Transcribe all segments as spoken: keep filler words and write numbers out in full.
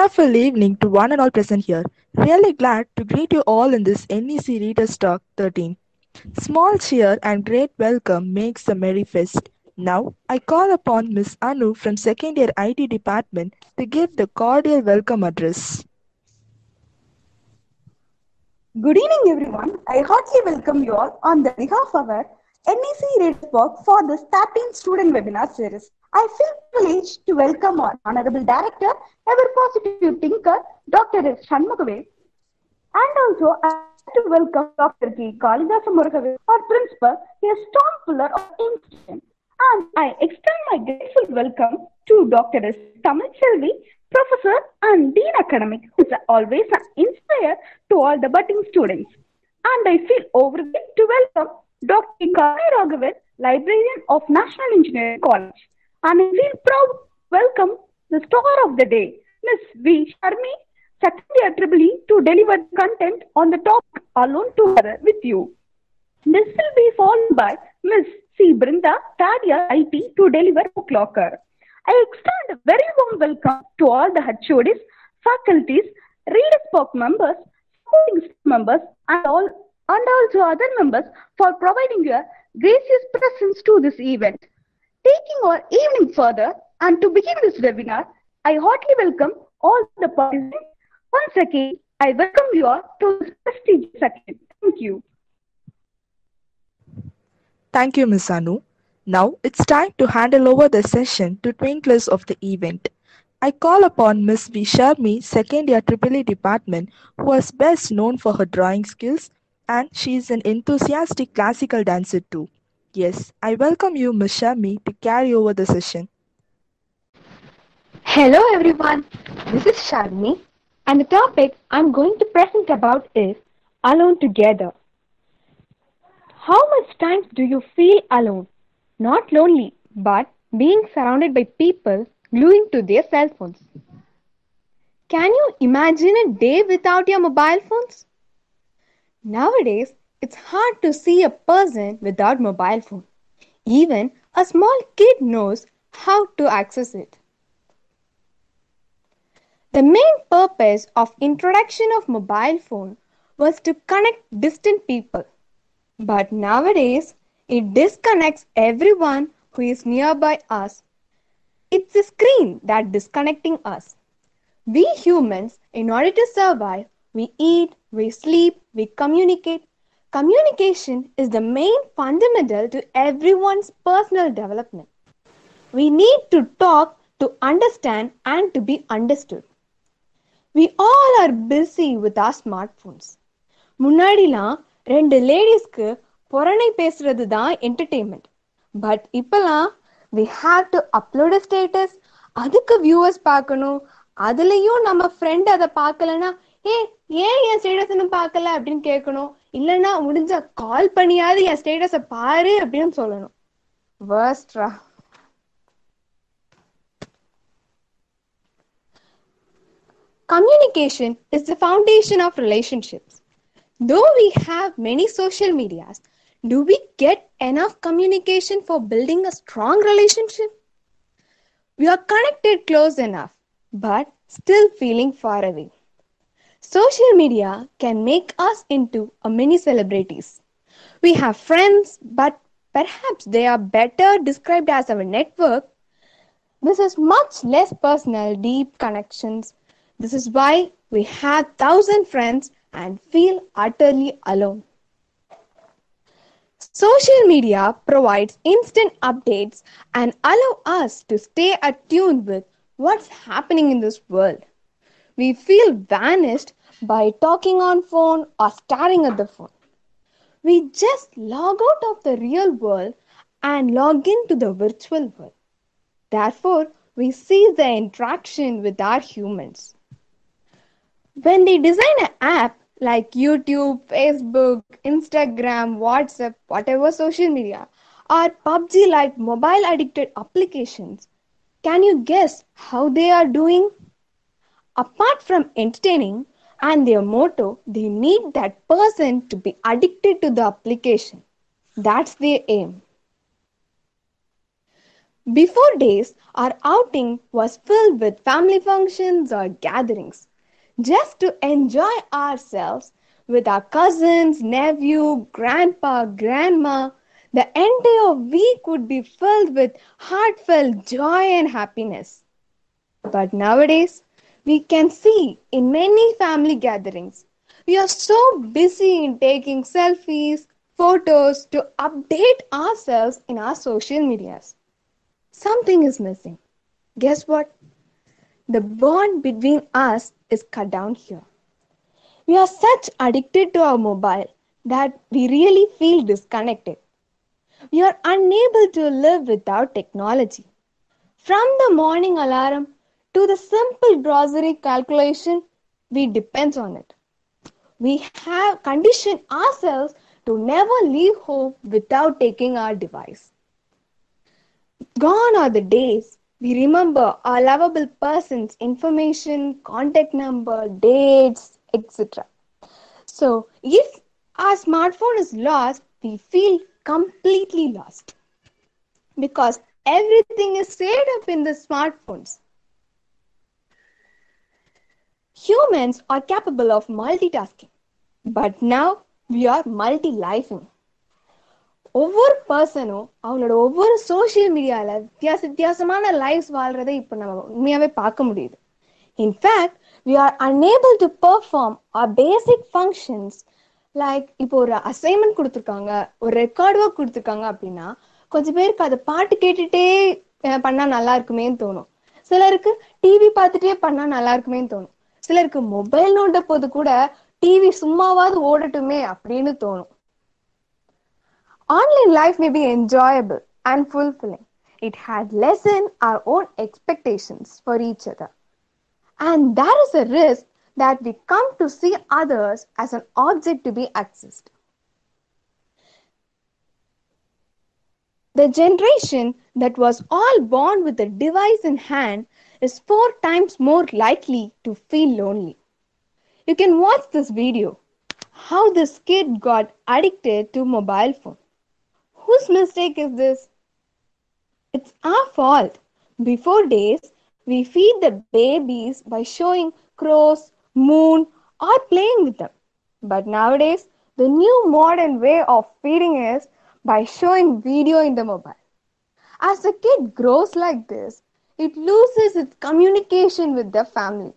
wonderful evening to one and all present here. Really glad to greet you all in this N E C Readers Talk thirteen. Small cheer and great welcome makes a merry fest. Now, I call upon Miss Anu from second year I T department to give the cordial welcome address. Good evening, everyone. I heartily welcome you all on the behalf of our N E C Readers Work for this thirteenth student webinar series. I feel privileged to welcome our Honorable Director, ever positive thinker, Doctor S. Shanmugave, and also I like to welcome Doctor K. Kalidasa Murugave, our principal, a strong pillar of institution. And I extend my grateful welcome to Doctor S. Tamil Selvi, Professor and Dean Academic, who is always an inspire to all the budding students. And I feel overwhelmed to welcome Doctor Kali Raghavan, Librarian of National Engineering College. And I feel proud to welcome the star of the day, Miss V. Sharmi, second year Triple E, to deliver content on the topic Alone Together with You. This will be followed by Miss C. Brinda, third year I T, to deliver Book Locker. I extend a very warm welcome to all the H O Ds, faculties, Readers Park members, supporting staff members, and all and also other members for providing your gracious presence to this event. Taking our evening further, and to begin this webinar, I heartily welcome all the participants. Once again, I welcome you all to this prestigious session. Thank you. Thank you, Miss Anu. Now it's time to handle over the session to twinklers of the event. I call upon Miss V. Sharmi, second year Triple E department, who is best known for her drawing skills, and she is an enthusiastic classical dancer too. Yes, I welcome you, Miss Sharmi, to carry over the session. Hello everyone, this is Sharmi, and the topic I'm going to present about is Alone Together. How much times do you feel alone? Not lonely, but being surrounded by people gluing to their cell phones. Can you imagine a day without your mobile phones? Nowadays, it's hard to see a person without mobile phone. Even a small kid knows how to access it. The main purpose of introduction of mobile phone was to connect distant people. But nowadays, it disconnects everyone who is nearby us. It's the screen that disconnecting us. We humans, in order to survive, we eat, we sleep, we communicate. Communication is the main fundamental to everyone's personal development. We need to talk to understand and to be understood. We all are busy with our smartphones. முன்னாடிலாம் ரெண்டு லேடிஸ்க்கு புறணை பேசுறது தான் entertainment. But இப்பெல்லாம் we have to upload a status, அதுக்கு viewers பார்க்கணும், அதுலயும் நம்ம ஃப்ரெண்ட் அதை பார்க்கலன்னா ஏ ஏன் என் ஸ்டேட்டஸ் பார்க்கல அப்படின்னு கேட்கணும், இல்லைன்னா முடிஞ்ச கால் பண்ணியாவது என் ஸ்டேட்டஸை பாரு அப்படின்னு சொல்லணும். வர்ஸ்ட்ரா. Communication is the foundation of relationships. Though we have many social medias, do we get enough communication for building a strong relationship? We are connected close enough, but still feeling far away. Social media can make us into a mini celebrities. We have friends, but perhaps they are better described as our network. This is much less personal, deep connections. This is why we have thousand friends and feel utterly alone. Social media provides instant updates and allow us to stay attuned with what's happening in this world. We feel vanished by talking on phone or staring at the phone. We just log out of the real world and log into the virtual world. Therefore, we cease the interaction with our humans. When they design an app like YouTube, Facebook, Instagram, WhatsApp, whatever social media, or P U B G like mobile addicted applications, can you guess how they are doing? Apart from entertaining and their motto, they need that person to be addicted to the application. That's their aim. Before days, our outing was filled with family functions or gatherings, just to enjoy ourselves with our cousins, nephew, grandpa, grandma. The entire week would be filled with heartfelt joy and happiness. But nowadays, we can see in many family gatherings, we are so busy in taking selfies, photos to update ourselves in our social medias. Something is missing. Guess what? The bond between us is cut down here. We are such addicted to our mobile that we really feel disconnected. We are unable to live without technology. From the morning alarm to the simple grocery calculation, we depend on it. We have conditioned ourselves to never leave home without taking our device. Gone are the days we remember our lovable person's information, contact number, dates, et cetera. So, if our smartphone is lost, we feel completely lost because everything is saved up in the smartphones. Humans are capable of multitasking, but now we are multi-lifing. ஒவ்வொரு பர்சனும் அவங்களோட ஒவ்வொரு social மீடியாவில் வித்தியாச வித்தியாசமான lives வாழ்றதை இப்போ நம்ம உண்மையாகவே பார்க்க முடியுது. In fact we are unable to perform our basic functions. Like இப்போ ஒரு அசைன்மெண்ட் கொடுத்துருக்காங்க, ஒரு ரெக்கார்ட் ஒர்க் கொடுத்துருக்காங்க அப்படின்னா கொஞ்சம் பேருக்கு அதை பாட்டு கேட்டுட்டே பண்ணால் நல்லா இருக்குமேன்னு தோணும். சிலருக்கு டிவி பார்த்துட்டே பண்ணால் நல்லா இருக்குமேன்னு தோணும். சிலருக்கு மொபைல் நோண்ட போது கூட டிவி சும்மாவாவது ஓடட்டுமே அப்படின்னு தோணும். Online life may be enjoyable and fulfilling. It had lessened our own expectations for each other. And there is a risk that we come to see others as an object to be accessed. The generation that was all born with a device in hand is four times more likely to feel lonely. You can watch this video, how this kid got addicted to mobile phone. Whose mistake is this? It's our fault. Before days, we feed the babies by showing crows, moon, or playing with them. But nowadays, the new modern way of feeding is by showing video in the mobile. As the kid grows like this, it loses its communication with the family.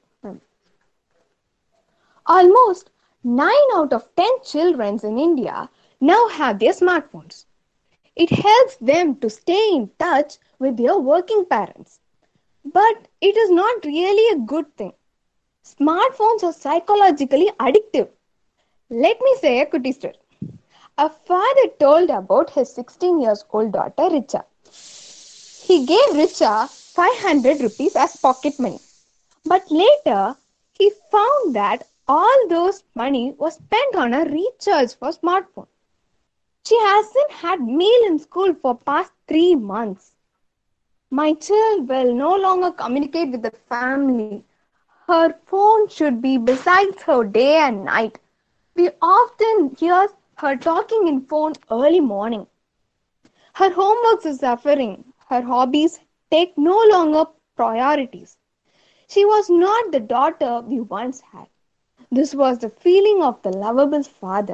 Almost nine out of ten children in India now have their smartphones. It helps them to stay in touch with their working parents. But it is not really a good thing. Smartphones are psychologically addictive. Let me say a cutie story. A father told about his sixteen years old daughter Richa. He gave Richa five hundred rupees as pocket money. But later, he found that all those money was spent on a recharge for smartphone. She hasn't had meal in school for past three months. My child will no longer communicate with the family. Her phone should be besides her day and night. We often hear her talking in phone early morning. Her homework is suffering. Her hobbies take no longer priorities. She was not the daughter we once had. This was the feeling of the lovable father.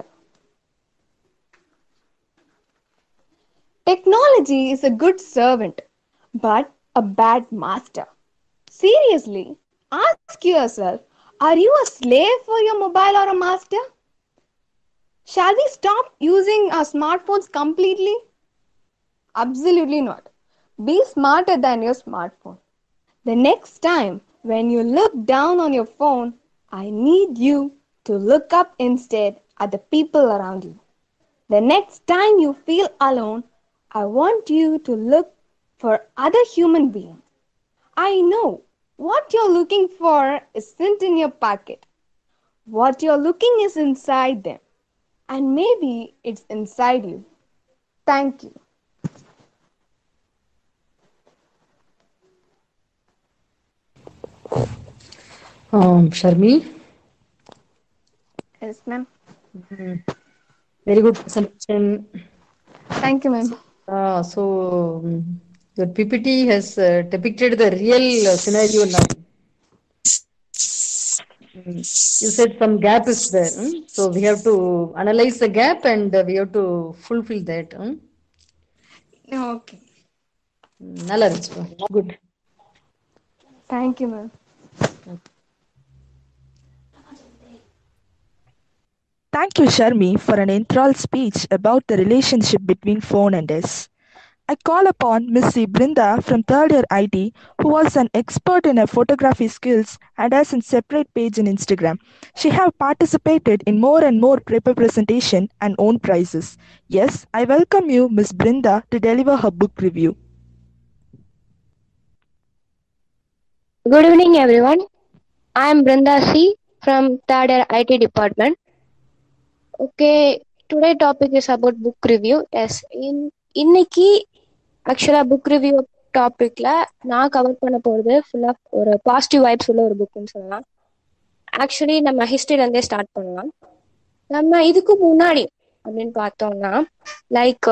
Technology is a good servant, but a bad master. Seriously, ask yourself, are you a slave for your mobile or a master? Shall we stop using our smartphones completely? Absolutely not. Be smarter than your smartphone. The next time when you look down on your phone, I need you to look up instead at the people around you. The next time you feel alone, I want you to look for other human beings. I know what you're looking for isn't in your pocket. What you're looking is inside them. And maybe it's inside you. Thank you. Um, Sharmi? Yes, ma'am. Mm, very good presentation. Thank you, ma'am. Uh, so, mm, Your P P T has uh, depicted the real uh, scenario now. Mm. You said some gap is there. Hmm? So we have to analyze the gap and uh, we have to fulfill that. Hmm? Okay, Mm, நல்லா இருந்துச்சு. Good. Thank you ma'am. Thank you, Sharmi, for an enthralled speech about the relationship between phone and us. I call upon Miss V. Brinda from third year I T, who was an expert in her photography skills and has a separate page in Instagram. She have participated in more and more paper presentation and won prizes. Yes, I welcome you, Miss Brinda, to deliver her book review. Good evening, everyone. I am Brinda C. from third year I T department. Okay, today topic is about book review. Yes, in இன்னைக்கு ஆக்சுவலா book review டாபிக்ல நான் cover பண்ண போறது ஃபுல்லா ஒரு positive vibes உள்ள ஒரு புக்னு சொல்லலாம். ஆக்சுவலி நம்ம ஹிஸ்டரியில இருந்தே ஸ்டார்ட் பண்ணலாம். நம்ம இதுக்கு முன்னாடி அப்படின்னு பார்த்தோம்னா லைக்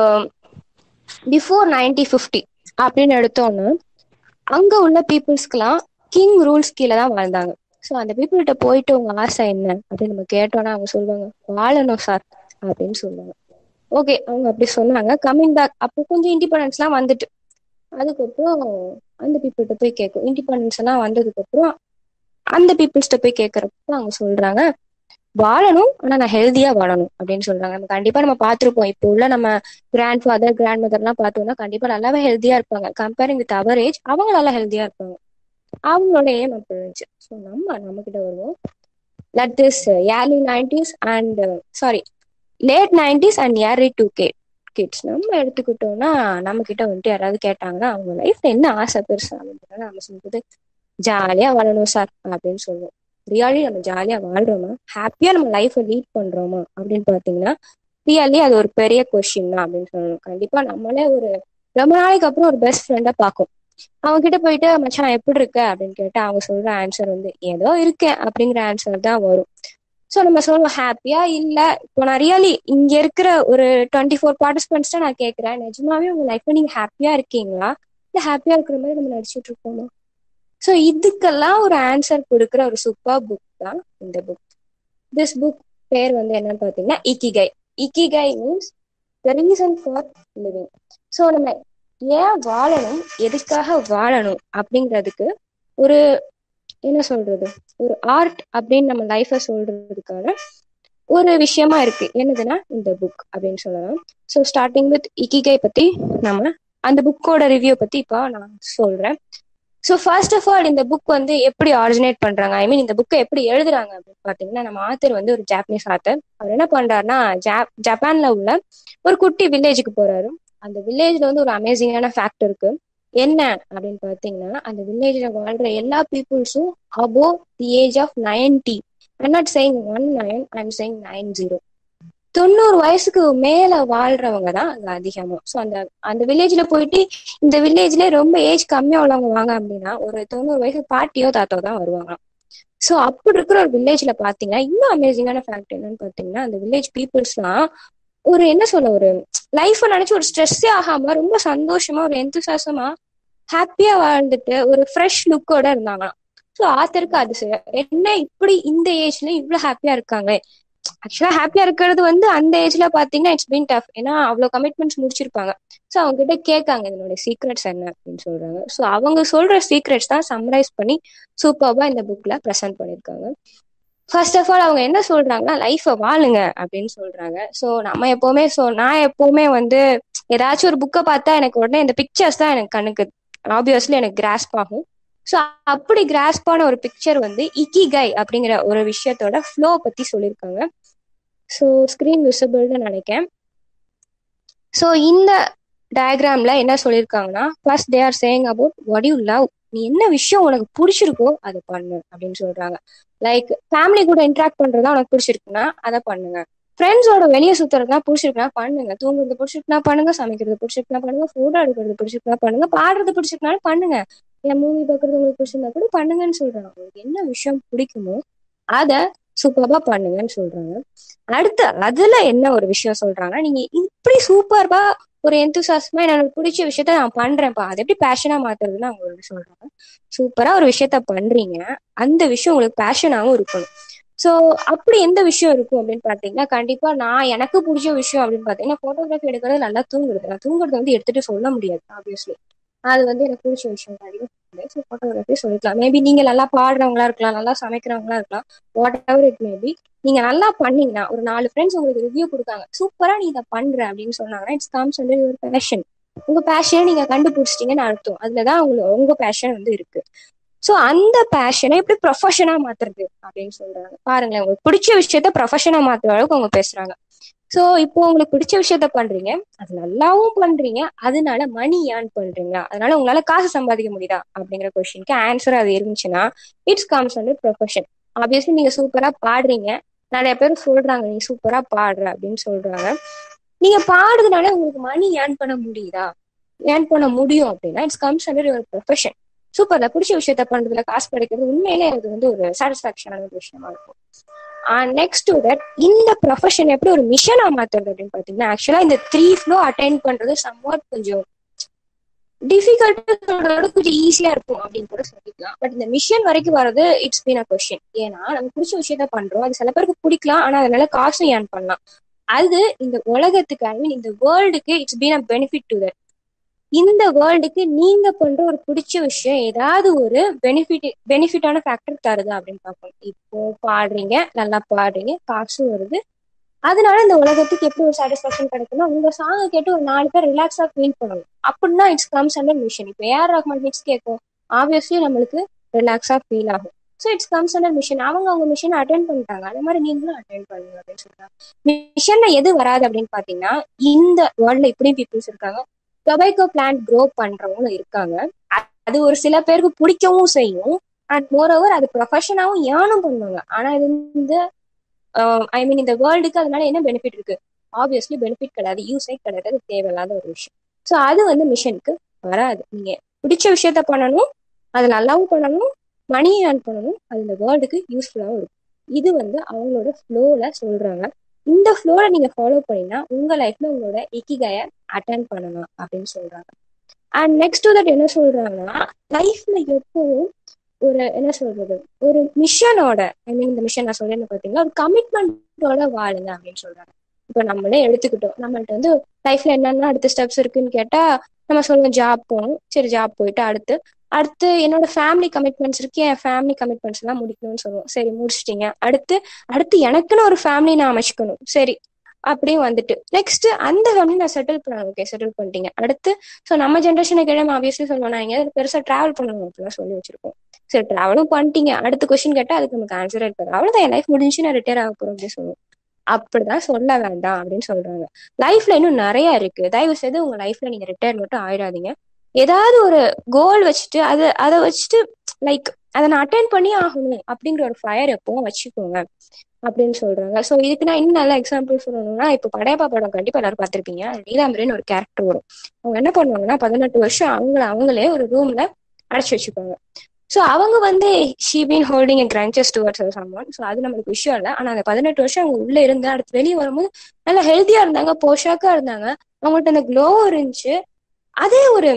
பிஃபோர் நைன்டீன் ஃபிஃப்டி அப்படின்னு எடுத்தோம்னா அங்க உள்ள பீப்புள்ஸ்க்கெல்லாம் கிங் ரூல்ஸ் கீழே தான் வாழ்ந்தாங்க. ஸோ அந்த பீப்புள்கிட்ட போயிட்டு உங்க ஆசை என்ன அப்படின்னு நம்ம கேட்டோம்னா அவங்க சொல்லுவாங்க, வாழணும் சார் அப்படின்னு சொல்லுவாங்க. ஓகே, அவங்க அப்படி சொன்னாங்க. கம்மிங் பேக் அப்போ கொஞ்சம் இண்டிபெண்டன்ஸ் எல்லாம் வந்துட்டு அதுக்கப்புறம் அந்த பீப்புள்கிட்ட போய் கேட்கும். இண்டிபெண்டன்ஸ் எல்லாம் வந்ததுக்கு அப்புறம் அந்த பீப்புள்ஸ்கிட்ட போய் கேட்கறப்போ அவங்க சொல்றாங்க, வாழணும் ஆனா நான் ஹெல்தியா வாழணும் அப்படின்னு சொல்றாங்க. நம்ம கண்டிப்பா நம்ம பார்த்திருப்போம், இப்போ உள்ள நம்ம கிராண்ட் ஃபாதர் கிராண்ட் மதர் எல்லாம் பார்த்தோம்னா கண்டிப்பா நல்லாவே ஹெல்தியா இருப்பாங்க. கம்பேரிங் வித் அவர் ஏஜ் அவங்க நல்லா ஹெல்தியா இருப்பாங்க. அவங்களோட ஏம் அப்படி இருந்துச்சு. ஸோ நம்ம நம்ம கிட்ட வருவோம். Let this early nineties and sorry late nineties and early two K kids நம்ம எடுத்துக்கிட்டோம்னா நம்ம கிட்ட வந்துட்டு யாராவது கேட்டாங்கன்னா அவங்க லைஃப்ல என்ன ஆசை பெருசா அப்படின்னு நம்ம சொல்றது ஜாலியா வாழணும் சார் அப்படின்னு சொல்லுவோம். ரியாலி நம்ம ஜாலியா வாழ்றோமா, ஹாப்பியா நம்ம லைஃபை லீட் பண்றோமா அப்படின்னு பாத்தீங்கன்னா ரியலி அது ஒரு பெரிய கொஸ்டின் தான் அப்படின்னு சொல்லணும். கண்டிப்பா நம்மளே ஒரு ரொம்ப நாளைக்கு அப்புறம் ஒரு பெஸ்ட் ஃப்ரெண்டா பார்க்கும். அவங்க கிட்ட போயிட்டு மச்சான் எப்படி இருக்க அப்படின்னு கேட்டா அவங்க சொல்ற ஆன்சர் வந்து ஏதோ இருக்கேன் அப்படிங்கிற ஆன்சர் தான் வரும். ஸோ நம்ம சொல்லுவோம் ஹாப்பியா இல்ல. இப்போ நான் ரியலி இங்க இருக்கிற ஒரு டுவெண்ட்டி ஃபோர் பார்ட்டிசிபென்ட்ஸ் நான் கேட்கிறேன், நிஜமாவே உங்க லைஃப்ல நீங்க ஹாப்பியா இருக்கீங்களா இல்ல ஹாப்பியா இருக்கிற மாதிரி நம்ம நடிச்சிட்டு இருக்கோமா? ஸோ இதுக்கெல்லாம் ஒரு ஆன்சர் கொடுக்குற ஒரு சூப்பர் புக் தான் இந்த புக். திஸ் புக் பேர் வந்து என்னன்னு பாத்தீங்கன்னா ikigai. Ikigai means the reason for living. So நம்ம ஏன் வாழணும், எதுக்காக வாழணும் அப்படிங்கிறதுக்கு ஒரு என்ன சொல்றது ஒரு ஆர்ட் அப்படின்னு நம்ம லைஃபை சொல்றதுக்கான ஒரு விஷயமா இருக்கு. என்னதுன்னா இந்த புக் அப்படின்னு சொல்லலாம். ஸோ ஸ்டார்டிங் வித் இக்கிகை பத்தி நம்ம அந்த புக்கோட ரிவ்யூ பத்தி இப்போ நான் சொல்றேன். ஸோ ஃபர்ஸ்ட் ஆஃப் ஆல் இந்த புக் வந்து எப்படி ஆரிஜினேட் பண்றாங்க, ஐ மீன் இந்த புக்கை எப்படி எழுதுறாங்க அப்படின்னு பாத்தீங்கன்னா நம்ம ஆத்தர் வந்து ஒரு ஜாப்பனீஸ் ஆத்தர். அவர் என்ன பண்றாருன்னா ஜாப் ஜப்பான்ல உள்ள ஒரு குட்டி வில்லேஜுக்கு போறாரு. அந்த வில்லேஜ்ல வந்து ஒரு அமேசிங்கான ஃபேக்ட் இருக்கு. என்ன அப்படின்னு பாத்தீங்கன்னா அந்த வில்லேஜ்ல வாழ்ற எல்லா பீப்புள்ஸும் above the age of ninety. I not saying one nine, I am saying nine zero. தொண்ணூறு வயசுக்கு மேல வாழ்றவங்க தான் அங்க அதிகமா. ஸோ அந்த அந்த வில்லேஜ்ல போயிட்டு இந்த வில்லேஜ்ல ரொம்ப ஏஜ் கம்மியா உள்ளவங்க வாங்க அப்படின்னா ஒரு தொண்ணூறு வயசு பாட்டியோ தாத்தோ தான் வருவாங்க. ஸோ அப்படி இருக்கிற ஒரு வில்லேஜ்ல பாத்தீங்கன்னா இன்னும் அமேசிங்கான ஃபேக்ட் என்னன்னு பாத்தீங்கன்னா அந்த வில்லேஜ் பீப்புள்ஸ்லாம் ஒரு என்ன சொல்ல ஒரு லைஃபை நினைச்சு ஒரு ஸ்ட்ரெஸ்ஸே ஆகாம ரொம்ப சந்தோஷமா ஒரு எந்தூசாசமா ஹாப்பியா வாழ்ந்துட்டு ஒரு ஃப்ரெஷ் லுக்கோட இருந்தாங்களாம். ஸோ ஆத்தருக்கு அது என்ன இப்படி இந்த ஏஜ்ல இவ்வளவு ஹாப்பியா இருக்காங்க. ஆக்சுவலா ஹாப்பியா இருக்கிறது வந்து அந்த ஏஜ்ல பாத்தீங்கன்னா இட்ஸ் பீன் டஃப். ஏன்னா அவ்வளவு கமிட்மெண்ட்ஸ் முடிச்சிருப்பாங்க. ஸோ அவங்க கிட்ட கேட்காங்க இதனோட சீக்ரெட்ஸ் என்ன அப்படின்னு சொல்றாங்க. ஸோ அவங்க சொல்ற சீக்ரெட்ஸ் தான் சம்மரைஸ் பண்ணி சூப்பர்பா இந்த புக்ல ப்ரெசென்ட் பண்ணிருக்காங்க. ஃபர்ஸ்ட் ஆஃப் ஆல் அவங்க என்ன சொல்றாங்கன்னா லைஃபை வாழுங்க அப்படின்னு சொல்றாங்க. ஸோ நம்ம எப்பவுமே ஸோ நான் எப்பவுமே வந்து ஏதாச்சும் ஒரு புக்கை பார்த்தா எனக்கு உடனே இந்த பிக்சர்ஸ் தான் எனக்கு கண்ணுக்கு ஆப்வியஸ்லி எனக்கு கிராஸ்ப் ஆகும். ஸோ அப்படி கிராஸ்பான ஒரு பிக்சர் வந்து இக்கிகை அப்படிங்கிற ஒரு விஷயத்தோட ஃப்ளோ பத்தி சொல்லியிருக்காங்க. ஸோ ஸ்கிரீன் விசிபிள்னு நினைக்கிறேன். ஸோ இந்த டயக்ராம்ல என்ன சொல்லியிருக்காங்கன்னா first they are saying about what you love. நீ என்ன விஷயம் உனக்கு பிடிச்சிருக்கோ அதை பண்ணு அப்படின்னு சொல்றாங்க. லைக் ஃபேமிலி கூட இன்ட்ராக்ட் பண்றதா உனக்கு பிடிச்சிருக்குன்னா அதை பண்ணுங்க. ஃப்ரெண்ட்ஸோட வெளியே சுத்துறதுனா பிடிச்சிருக்குன்னா பண்ணுங்க. தூங்குறது பிடிச்சிருக்குன்னா பண்ணுங்க. சமைக்கிறது பிடிச்சிருக்குன்னா பண்ணுங்க. ஃபோட்டோ எடுக்கிறது பிடிச்சிருக்குன்னா பண்ணுங்க. பாடுறது பிடிச்சிருக்குனாலும் பண்ணுங்க. ஏன் மூவி பார்க்கறது உங்களுக்கு பிடிச்சிருந்தா கூட பண்ணுங்கன்னு சொல்றாங்க. உங்களுக்கு என்ன விஷயம் பிடிக்குமோ அதை சூப்பர்பா பண்ணுங்கன்னு சொல்றாங்க. அடுத்து அதுல என்ன ஒரு விஷயம் சொல்றாங்கன்னா நீங்க இப்படி சூப்பர்பா ஒரு எந்தூசாசமா எனக்கு பிடிச்ச விஷயத்த நான் பண்றேன்ப்பா, அது எப்படி பேஷனா மாத்துறதுன்னு அவங்க வந்து சொல்றாங்க. சூப்பரா ஒரு விஷயத்த பண்றீங்க, அந்த விஷயம் உங்களுக்கு பேஷனாவும் இருக்கணும். ஸோ அப்படி எந்த விஷயம் இருக்கும் அப்படின்னு பார்த்தீங்கன்னா, கண்டிப்பா நான் எனக்கு பிடிச்ச விஷயம் அப்படின்னு பார்த்தீங்கன்னா, போட்டோகிராஃபி எடுக்கிறது நல்லா தூங்குறது. நான் தூங்குறத வந்து எடுத்துட்டு சொல்ல முடியாது ஆப்வியஸ்லி. அது வந்து எனக்கு பிடிச்ச விஷயம் கிடையாது. ஸோ போட்டோகிராஃபி சொல்லிக்கலாம். மேபி நீங்க நல்லா பாடுறவங்களா இருக்கலாம், நல்லா சமைக்கிறவங்களா இருக்கலாம், வாட் எவர் இட் மேபி. நீங்க நல்லா பண்ணீங்கன்னா ஒரு நாலு ஃப்ரெண்ட்ஸ் உங்களுக்கு ரிவ்யூ கொடுத்தாங்க, சூப்பரா நீ இதை பண்ற அப்படின்னு சொன்னாங்கன்னா, இட்ஸ் கம்ஸ் வந்து ஒரு பேஷன். உங்க பேஷனை நீங்க கண்டுபிடிச்சிட்டீங்கன்னு அர்த்தம். அதுலதான் உங்களுக்கு உங்க பேஷன் வந்து இருக்கு. சோ அந்த பேஷனை எப்படி ப்ரொஃபஷனா மாத்துறது அப்படின்னு சொல்றாங்க. பாருங்களேன், உங்களுக்கு பிடிச்ச விஷயத்த ப்ரொஃபஷனா மாத்துற அளவுக்கு அவங்க பேசுறாங்க. சோ இப்போ உங்களுக்கு பிடிச்ச விஷயத்த பண்றீங்க, அது நல்லாவும் பண்றீங்க, அதனால மணி ஏர்ன் பண்றீங்களா, அதனால உங்களால காசு சம்பாதிக்க முடியுதா அப்படிங்கிற கொஸ்டினுக்கு ஆன்சர் அது இருந்துச்சுன்னா இட்ஸ் கம்ஸ் வந்து ப்ரொஃபஷன். ஆப்வியஸ்லி நீங்க சூப்பரா பாடுறீங்க, நிறைய பேர் சொல்றாங்க நீ சூப்பரா பாடுற அப்படின்னு சொல்றாங்க. நீங்க பாடுறதுனால உங்களுக்கு மணி ஏர்ன் பண்ண முடியுதா, ஏர்ன் பண்ண முடியும் அப்படின்னா it's comes under your profession. சூப்பர்ல பிடிச்ச விஷயத்த பண்றதுல காசு கிடைக்கிறது உண்மையிலே அது வந்து ஒரு சாட்டிஸ்பாக்சனான ஒரு விஷயமா இருக்கும். நெக்ஸ்ட் டு தட், இந்த ப்ரொஃபஷன் எப்படி ஒரு மிஷனா மாத்துறது அப்படின்னு பாத்தீங்கன்னா, ஆக்சுவலா இந்த த்ரீ ஃப்ளோ அட்டைன் பண்றது சம்வாட் கொஞ்சம் டிஃபிகல்ட் சொல்றதோட கொஞ்சம் ஈஸியா இருக்கும் அப்படின்னு கூட சொல்லிக்கலாம். பட் இந்த மிஷன் வரைக்கும் வர்றது இட்ஸ் பீன் அ கொஸ்டின். ஏன்னா நம்ம பிடிச்ச விஷயத்த பண்றோம், அது சில பேருக்கு பிடிக்கலாம், ஆனா அதனால காசும் ஏர்ன் பண்ணலாம். அது இந்த உலகத்துக்கு, ஐ மீன் இந்த வேர்ல்டுக்கு it's been a benefit to that. இந்த வேர்ல்டுக்கு நீங்க பண்ற ஒரு பிடிச்ச விஷயம் ஏதாவது ஒரு பெனிஃபிட் பெனிஃபிட்டான ஃபேக்டர் தருது அப்படின்னு பார்க்கணும். இப்போ பாடுறீங்க, நல்லா பாடுறீங்க, காசும் வருது, அதனால இந்த உலகத்துக்கு எப்படி ஒரு சாட்டிஸ்பாக்சன் கிடைக்கும்னா, உங்க சாங்கை கேட்டு ஒரு நாலு பேர் ரிலாக்ஸா ஃபீல் பண்ணணும். அப்படின்னா இட்ஸ் கம்ஸ் அண்டர் மிஷன். இப்போ ஏஆர் ரஹ்மான் ஹிட்ஸ் கேட்கும், ஆப்வியஸ்லி நம்மளுக்கு ரிலாக்ஸா ஃபீல் ஆகும். So it's comes under mission. அவங்க அவங்க மிஷனை அட்டென்ட் பண்ணிட்டாங்க, அதே மாதிரி நீங்களும் அட்டென்ட் பண்ணுங்க அப்படின்னு சொல்றாங்க. மிஷன்ல எது வராது அப்படின்னு பாத்தீங்கன்னா, இந்த வேர்ல்ட்ல இப்படியும் பீப்புள்ஸ் இருக்காங்க, டொபேக்கோ பிளான்ட் க்ரோ பண்றவங்களும் இருக்காங்க. அது ஒரு சில பேருக்கு பிடிக்கவும் செய்யும், அண்ட் மோர் ஓவர் அது ப்ரொஃபஷனாவும் ஏர்னும் பண்ணுவாங்க. ஆனா இது இந்த ஐ மீன் இந்த வேர்ல்டுக்கு அதனால என்ன பெனிஃபிட் இருக்கு? ஆப்வியஸ்லி பெனிஃபிட் கிடையாது, யூஸே கிடையாது, அது தேவையில்லாத ஒரு விஷயம். ஸோ அது வந்து மிஷனுக்கு வராது. நீங்க பிடிச்ச விஷயத்த பண்ணணும், அது நல்லாவும் பண்ணணும், மணி ஏர்ன் பண்ணணும், அது இந்த வேர்ல்டுக்கு யூஸ்ஃபுல்லாகவும் இருக்கும். இது வந்து அவங்களோட ஃப்ளோல சொல்றாங்க. இந்த ஃப்ளோல நீங்க ஃபாலோ பண்ணினா உங்க லைஃப்ல உங்களோட இக்கிகாய அட்டென்ட் பண்ணலாம் அப்படின்னு சொல்றாங்க. அண்ட் நெக்ஸ்ட் தட் என்ன சொல்றாங்கன்னா, லைஃப்ல எப்பவும் ஒரு என்ன சொல்றது, ஒரு மிஷனோட, ஐ மீன் இந்த மிஷன் நான் சொல்றேன்னு பாத்தீங்கன்னா ஒரு கமிட்மெண்டோட வாழுங்க அப்படின்னு சொல்றாங்க. இப்ப நம்மளே எடுத்துக்கிட்டோம், நம்மள்ட்ட வந்து லைஃப்ல என்னென்ன அடுத்த ஸ்டெப்ஸ் இருக்குன்னு கேட்டா நம்ம சொல்லுவோம் ஜாப் போகணும். சரி ஜாப் போயிட்டு அடுத்து அடுத்து என்னோட ஃபேமிலி கமிட்மெண்ட்ஸ் இருக்கு, என் ஃபேமிலி கமிட்மெண்ட்ஸ் எல்லாம் முடிக்கணும்னு சொல்லுவோம். சரி முடிச்சிட்டீங்க, அடுத்து அடுத்து எனக்குன்னு ஒரு ஃபேமிலி நான் அமைச்சுக்கணும். சரி அப்படியே வந்துட்டு நெக்ஸ்ட் அந்த ஃபேமிலி நான் செட்டில் பண்ணணும். ஓகே செட்டில் பண்ணிட்டீங்க, அடுத்து ஸோ நம்ம ஜென்ரேஷனுக்கு இடம் ஆப்வியஸ்லி சொல்லுவோம், நான் எங்கேயாவது பெருசா டிராவல் பண்ணணும் அப்படிலாம் சொல்லி வச்சிருக்கோம். சரி டிராவலும் பண்ணிட்டீங்க, அடுத்த கொஸ்டின் கேட்டா அதுக்கு நமக்கு ஆன்சரே இருக்காது, அவ்வளவுதான் என் லைஃப் முடிஞ்சு நான் ரிட்டையர் ஆக போறோம் அப்படின்னு சொல்லுவோம். அப்படிதான் சொல்ல வேண்டாம் அப்படின்னு சொல்றாங்க. லைஃப்ல இன்னும் நிறைய இருக்கு, தயவு செய்து உங்க லைஃப்ல நீங்க ரிட்டையர் மட்டும் ஆயிடாதீங்க. ஏதாவது ஒரு கோல் வச்சுட்டு அதை அதை வச்சுட்டு லைக் அதை நான் அட்டென்ட் பண்ணி ஆகணும் அப்படிங்கிற ஒரு ஃபயர் எப்பவும் வச்சுக்கோங்க அப்படின்னு சொல்றாங்க. ஸோ இதுக்கு நான் இன்னும் நல்ல எக்ஸாம்பிள் சொல்லணும்னா, இப்போ படையப்பா படம் கண்டிப்பா எல்லாரும் பார்த்திருப்பீங்க. நீலாம்பரின்னு ஒரு கேரக்டர் வரும். அவங்க என்ன பண்ணுவாங்கன்னா பதினெட்டு வருஷம் அவங்கள அவங்களே ஒரு ரூம்ல அடைச்சு வச்சுப்பாங்க. ஸோ அவங்க வந்து she been holding a crunches towards someone. So அது நம்மளுக்கு விஷயம் இல்லை. ஆனா அந்த பதினெட்டு வருஷம் அவங்க உள்ள இருந்து அடுத்து வெளியே வரும்போது நல்லா ஹெல்த்தியா இருந்தாங்க, போஷாக்கா இருந்தாங்க, அவங்கள்ட்ட அந்த க்ளோ இருந்துச்சு. அதே ஒரு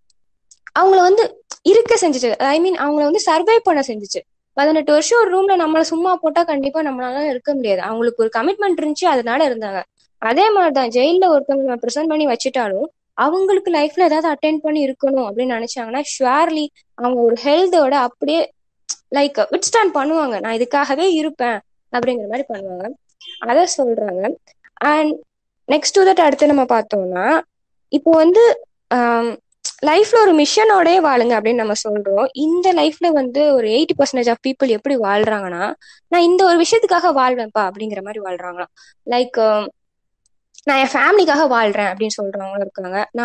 அவங்கள வந்து இருக்க செஞ்சுச்சு, ஐ மீன் அவங்கள வந்து சர்வை பண்ண செஞ்சுச்சு. பதினெட்டு வருஷம் ஒரு ரூம்ல நம்மள சும்மா போட்டா கண்டிப்பா நம்மளால இருக்க முடியாது. அவங்களுக்கு ஒரு கமிட்மெண்ட் இருந்துச்சு, அதனால இருந்தாங்க. அதே மாதிரிதான் ஜெயில ஒருத்தவங்க ப்ரெசென்ட் பண்ணி வச்சுட்டாலும் அவங்களுக்கு லைஃப்ல ஏதாவது அட்டென்ட் பண்ணி இருக்கணும் அப்படின்னு நினைச்சாங்கன்னா ஷுவர்லி அவங்க ஒரு ஹெல்த்தோட அப்படியே லைக் விட்ஸ்டாண்ட் பண்ணுவாங்க. நான் இதுக்காகவே இருப்பேன் அப்படிங்கிற மாதிரி பண்ணுவாங்க, அதை சொல்றாங்க. அண்ட் நெக்ஸ்ட் டு தட் அடுத்து நம்ம பார்த்தோம்னா, இப்போ வந்து ஆஹ் லைஃப்ல ஒரு மிஷனோடே வாழுங்க அப்படின்னு நம்ம சொல்றோம். இந்த லைஃப்ல வந்து ஒரு எயிட்டி பர்சன்டேஜ் ஆஃப் பீப்புள் எப்படி வாழ்றாங்கன்னா, நான் இந்த ஒரு விஷயத்துக்காக வாழ்வேன்ப்பா அப்படிங்கிற மாதிரி வாழ்றாங்களாம். லைக் நான் என் ஃபேமிலிக்காக வாழ்றேன் அப்படின்னு சொல்றவங்களும் இருக்காங்க, நான்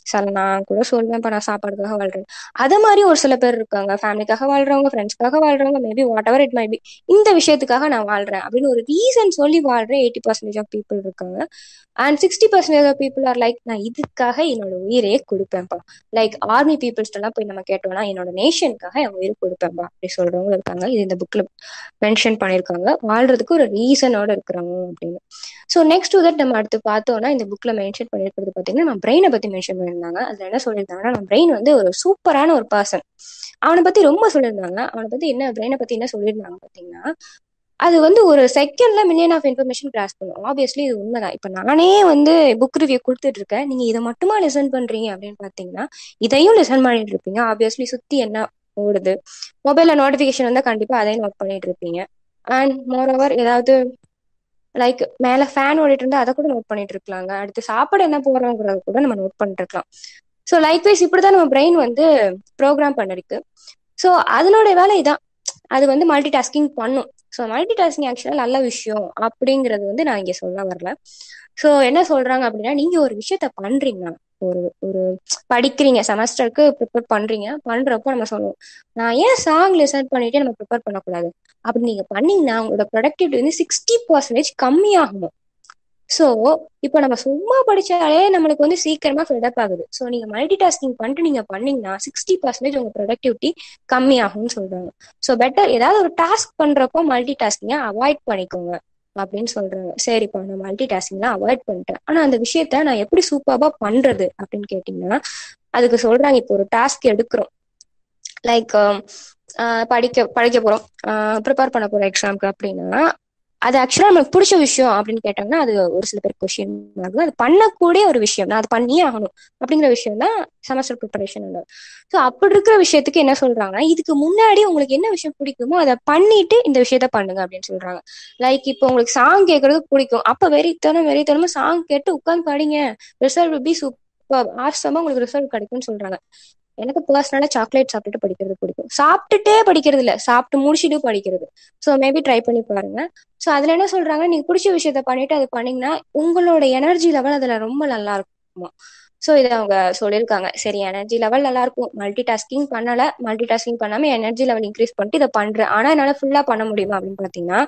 சார் நான் கூட சொல்லுவேன் இப்போ நான் சாப்பாடுக்காக வாழ்றேன். அதே மாதிரி ஒரு சில பேர் இருக்காங்க, ஃபேமிலிக்காக வாழ்றவங்க, ஃப்ரெண்ட்ஸ்க்காக வாழ்றவங்க, maybe whatever it may be, இந்த விஷயத்துக்காக நான் வாழ்றேன் அப்படின்னு ஒரு ரீசன் சொல்லி வாழ்ற எயிட்டி பர்சன்டேஜ் ஆஃப் பீப்புள் இருக்காங்க. And sixty percentage of people are like நான் இதுக்காக என்னோட உயிரையே கொடுப்பேன்ப்பா. லைக் ஆர்மி பீப்புள்ஸ்ட் எல்லாம் போய் நம்ம கேட்டோம்னா என்னோட நேஷனுக்காக என் உயிர் கொடுப்பேன்ப்பா அப்படி சொல்றவங்க இருக்காங்க. இது இந்த புக்ல மென்ஷன் பண்ணியிருக்காங்க, வாழ்றதுக்கு ஒரு ரீசனோட இருக்கிறாங்க அப்படின்னு. ஸோ நெக்ஸ்ட் டு தட் நம்ம அடுத்து பார்த்தோம்னா இந்த புக்ல மென்ஷன் பண்ணியிருக்கிறது பார்த்தீங்கன்னா நம்ம பிரெயினை பத்தி மென்ஷன் பண்ணியிருந்தாங்க. அதுல என்ன சொல்லியிருந்தாங்கன்னா நம்ம பிரெயின் வந்து ஒரு சூப்பரான ஒரு பர்சன். அவனை பத்தி ரொம்ப சொல்லியிருந்தாங்க. அவனை பத்தி என்ன பிரெயினை பத்தி என்ன சொல்லியிருந்தாங்க பார்த்தீங்கன்னா, அது வந்து ஒரு செகண்ட்ல மில்லியன் ஆஃப் இன்ஃபர்மேஷன் கிராஸ் பண்ணும். ஆப்வியஸ்லி இது உண்மைதான். இப்ப நானே வந்து புக் ரிவ்யூ கொடுத்துட்டு இருக்கேன், நீங்க இதை மட்டுமா லிசன் பண்றீங்க அப்படின்னு பாத்தீங்கன்னா இதையும் லிசன் பண்ணிட்டு இருப்பீங்க. ஆப்வியஸ்லி சுத்தி என்ன ஓடுது, மொபைல்ல நோட்டிபிகேஷன் வந்து கண்டிப்பா அதையும் நோட் பண்ணிட்டு இருப்பீங்க. அண்ட் மோர் ஓவர் ஏதாவது லைக் மேல ஃபேன் ஓடிட்டு இருந்தா அதை கூட நோட் பண்ணிட்டு இருக்கலாங்க. அடுத்து சாப்பாடு என்ன போறோங்கிறத கூட நம்ம நோட் பண்ணிட்டு இருக்கலாம். ஸோ லைக்வைஸ் இப்படிதான் நம்ம பிரெயின் வந்து ப்ரோக்ராம் பண்ணிருக்கு. ஸோ அதனோட வேலை இதான், அது வந்து மல்டி டாஸ்கிங் பண்ணும். ஸோ மல்டி டாஸ்கிங் ஆக்சுவலா நல்ல விஷயம் அப்படிங்கிறது வந்து நான் இங்க சொல்ல வரல. ஸோ என்ன சொல்றாங்க அப்படின்னா, நீங்க ஒரு விஷயத்த பண்றீங்கன்னா, ஒரு ஒரு படிக்கிறீங்க, செமஸ்டருக்கு ப்ரிப்பேர் பண்றீங்க, பண்றப்போ நம்ம சொல்லுவோம் நான் ஏன் சாங் லிசன் பண்ணிட்டு நம்ம ப்ரிப்பேர் பண்ணக்கூடாது. அப்படி நீங்க பண்ணீங்கன்னா உங்களோட ப்ரொடக்டிவிட்டி வந்து சிக்ஸ்டி பர்சன்டேஜ் கம்மியாகும். ஸோ இப்போ நம்ம சும்மா படிச்சாலே நம்மளுக்கு வந்து சீக்கிரமா ஃபில்டப் ஆகுது. ஸோ நீங்க மல்டி டாஸ்கிங் பண்ணிட்டு நீங்க பண்ணீங்கன்னா சிக்ஸ்டி பர்சன்டேஜ் உங்க ப்ரொடக்டிவிட்டி கம்மியாகும்னு சொல்றாங்க. ஸோ பெட்டர் ஏதாவது ஒரு டாஸ்க் பண்றப்போ மல்டி டாஸ்கிங்கை அவாய்ட் பண்ணிக்கோங்க அப்படின்னு சொல்றாங்க. சரிப்பா நான் மல்டி டாஸ்கிங்லாம் அவாய்ட் பண்ணிட்டேன், ஆனா அந்த விஷயத்த நான் எப்படி சூப்பரா பண்றது அப்படின்னு கேட்டீங்கன்னா அதுக்கு சொல்றாங்க, இப்போ ஒரு டாஸ்க் எடுக்கிறோம், லைக் படிக்க படிக்க போறோம், ப்ரிப்பேர் பண்ண போறோம் எக்ஸாம்க்கு அப்படின்னா அது ஆக்சுவலா நமக்கு பிடிச்ச விஷயம் அப்படின்னு கேட்டாங்கன்னா அது ஒரு சில பேர் கொஸ்டின் ஆகும். அது பண்ணக்கூடிய ஒரு விஷயம், நான் அது பண்ணியே ஆகணும் அப்படிங்கிற விஷயம் தான் செமஸ்டர் ப்ரிப்பரேஷன். ஸோ அப்படி இருக்கிற விஷயத்துக்கு என்ன சொல்றாங்கன்னா, இதுக்கு முன்னாடி உங்களுக்கு என்ன விஷயம் பிடிக்குமோ அதை பண்ணிட்டு இந்த விஷயத்த பண்ணுங்க அப்படின்னு சொல்றாங்க. லைக் இப்போ உங்களுக்கு சாங் கேட்கறது பிடிக்கும், அப்ப வெறித்தனம் வெறித்தனமா சாங் கேட்டு உட்காந்து படிங்க, ரிசல்ட் வில் பி சூப்பர், ஆசமா உங்களுக்கு ரிசல்ட் கிடைக்கும்னு சொல்றாங்க. எனக்கு பர்சனலா சாக்லேட் சாப்பிட்டுட்டு படிக்கிறது பிடிக்கும், சாப்பிட்டுட்டே படிக்கிறது இல்ல, சாப்பிட்டு முடிச்சுட்டு படிக்கிறது. ஸோ மேபி ட்ரை பண்ணி பாருங்க. ஸோ அதுல என்ன சொல்றாங்க, நீங்க பிடிச்ச விஷயத்த பண்ணிட்டு அது பண்ணீங்கன்னா உங்களோட எனர்ஜி லெவல் அதுல ரொம்ப நல்லா இருக்குமா. ஸோ இதை அவங்க சொல்லியிருக்காங்க. சரி எனர்ஜி லெவல் நல்லா இருக்கும், மல்டி டாஸ்கிங் பண்ணல, மல்டி டாஸ்கிங் பண்ணாம எனர்ஜி லெவல் இன்க்ரீஸ் பண்ணிட்டு இதை பண்றேன், ஆனா என்னால ஃபுல்லா பண்ண முடியுமா அப்படின்னு பாத்தீங்கன்னா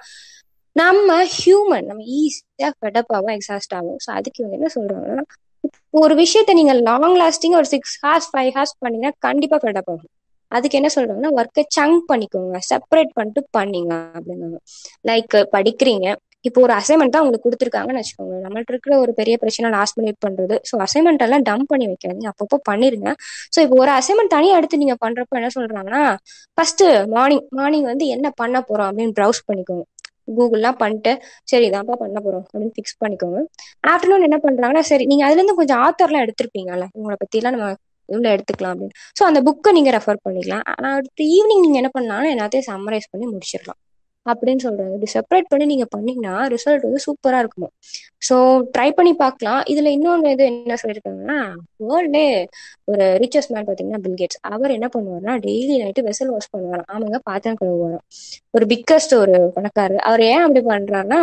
நம்ம ஹியூமன், நம்ம ஈஸியா ஃபெடப் ஆகும், எக்ஸாஸ்ட் ஆகும். ஸோ அதுக்கு இவங்க என்ன சொல்றாங்கன்னா, ஒரு விஷயத்த நீங்க லாங் லாஸ்டிங் ஒரு சிக்ஸ் ஹார்ஸ் ஃபைவ் ஹார்ஸ் பண்ணீங்கன்னா கண்டிப்பா ஃபெடப் ஆகும். அதுக்கு என்ன சொல்றாங்கன்னா, ஒர்க்கை சங்க் பண்ணிக்கோங்க, செப்பரேட் பண்ணிட்டு பண்ணீங்க அப்படின்னாங்க. லைக் படிக்கிறீங்க, இப்போ ஒரு அசைன்மெண்ட் தான் உங்களுக்கு கொடுத்துருக்காங்கன்னு வச்சுக்கோங்க. நம்மள்ட்ட இருக்கிற ஒரு பெரிய பிரச்சனை லாஸ்ட் மினிட் பண்றது. ஸோ அசைன்மெண்ட் எல்லாம் டம்ப் பண்ணி வைக்காதீங்க, அப்பப்போ பண்ணிருங்க. ஸோ இப்போ ஒரு அசைன்மெண்ட் தனியா எடுத்து நீங்க பண்றப்போ என்ன சொல்றாங்கன்னா, ஃபர்ஸ்ட் மார்னிங் மார்னிங் வந்து என்ன பண்ண போறோம் அப்படின்னு ப்ரௌஸ் பண்ணிக்கோங்க, கூகுள்லாம் பண்ணிட்டு சரி இதான்ப்பா பண்ண போறோம் அப்படின்னு ஃபிக்ஸ் பண்ணிக்கோங்க. ஆஃப்டர்நூன் என்ன பண்றாங்கன்னா, சரி நீங்க அதுல இருந்து கொஞ்சம் ஆத்தர்லாம் எடுத்திருப்பீங்கல்ல, இவங்களை பத்தி எல்லாம் நம்ம இவ்வளவு எடுத்துக்கலாம் அப்படின்னு. ஸோ அந்த புக்கை நீங்க ரெஃபர் பண்ணிக்கலாம். ஆனா அடுத்து ஈவினிங் நீங்க என்ன பண்ணலாம்னா எல்லாத்தையும் சம்மரைஸ் பண்ணி முடிச்சிடலாம் அப்படின்னு சொல்றாங்க. இப்படி செப்பரேட் பண்ணி நீங்க பண்ணீங்கன்னா ரிசல்ட் வந்து சூப்பரா இருக்கும். ஸோ ட்ரை பண்ணி பார்க்கலாம். இதுல இன்னொன்று இது என்ன சொல்லியிருக்காங்கன்னா, வேர்ல்டே ஒரு ரிச்சஸ்ட் மேன் பாத்தீங்கன்னா பில்கேட்ஸ், அவர் என்ன பண்ணுவார்னா டெய்லி நைட்டு வெசல் வாஷ் பண்ணுவாராம். ஆமாங்க, பாத்திரம் கழுவுவாராம். ஒரு பிக்கஸ்ட் ஒரு பணக்காரர். அவர் ஏன் அப்படி பண்றாருன்னா,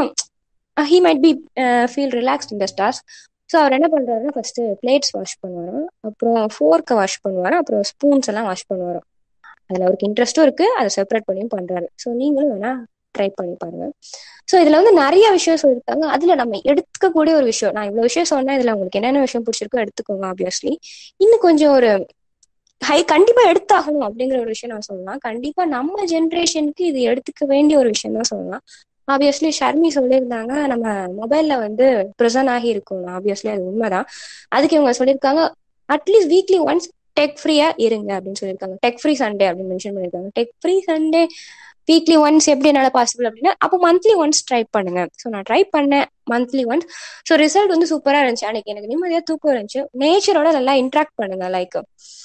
he might be feel relaxed in the stars. So அவர் என்ன பண்றாருன்னா ஃபர்ஸ்ட் பிளேட்ஸ் வாஷ் பண்ணுவாராம், அப்புறம் ஃபோர்க்கை வாஷ் பண்ணுவாராம், அப்புறம் ஸ்பூன்ஸ் எல்லாம் வாஷ் பண்ணுவாராம். அதுல அவருக்கு இன்ட்ரெஸ்டும் இருக்கு, அதை செப்பரேட் பண்ணியும் பண்றாரு. ஸோ நீங்களும் வேணா ட்ரை பண்ணி பாருங்க. ஸோ இதுல வந்து நிறைய விஷயம் சொல்லியிருக்காங்க. அதுல நம்ம எடுத்துக்கக்கூடிய ஒரு விஷயம், நான் இவ்வளவு விஷயம் சொன்னேன், இதுல உங்களுக்கு என்னென்ன விஷயம் பிடிச்சிருக்கோ எடுத்துக்கோங்க. ஆப்வியஸ்லி இன்னும் கொஞ்சம் ஒரு ஹை கண்டிப்பா எடுத்தாகணும் அப்படிங்கிற ஒரு விஷயம் நான் சொல்லலாம். கண்டிப்பா நம்ம ஜென்ரேஷனுக்கு இது எடுத்துக்க வேண்டிய ஒரு விஷயம் தான் சொல்லலாம். ஆப்வியஸ்லி ஷர்மி சொல்லியிருந்தாங்க நம்ம மொபைல்ல வந்து ப்ரெசன்ட் ஆகி இருக்கும். ஆப்வியஸ்லி அது உண்மைதான். அதுக்கு இவங்க சொல்லியிருக்காங்க அட்லீஸ்ட் வீக்லி ஒன்ஸ் டெக் ஃப்ரீயா இருங்க அப்படின்னு சொல்லியிருக்காங்க. டெக் ஃப்ரீ சண்டே அப்படின்னு மென்ஷன் பண்ணியிருக்காங்க. Tech free Sunday weekly once எப்படி என்னால பாசிபிள் அப்படின்னா அப்போ மந்த்லி ஒன்ஸ் ட்ரை பண்ணுங்க. ஸோ நான் ட்ரை பண்ணேன் மந்த்லி ஒன்ஸ். ஸோ ரிசல்ட் வந்து சூப்பரா இருந்துச்சு. அன்னைக்கு எனக்கு நிம்மதியா தூக்கம் இருந்துச்சு. நேச்சரோட நல்லா இன்ட்ராக்ட் பண்ணுங்க. லைக்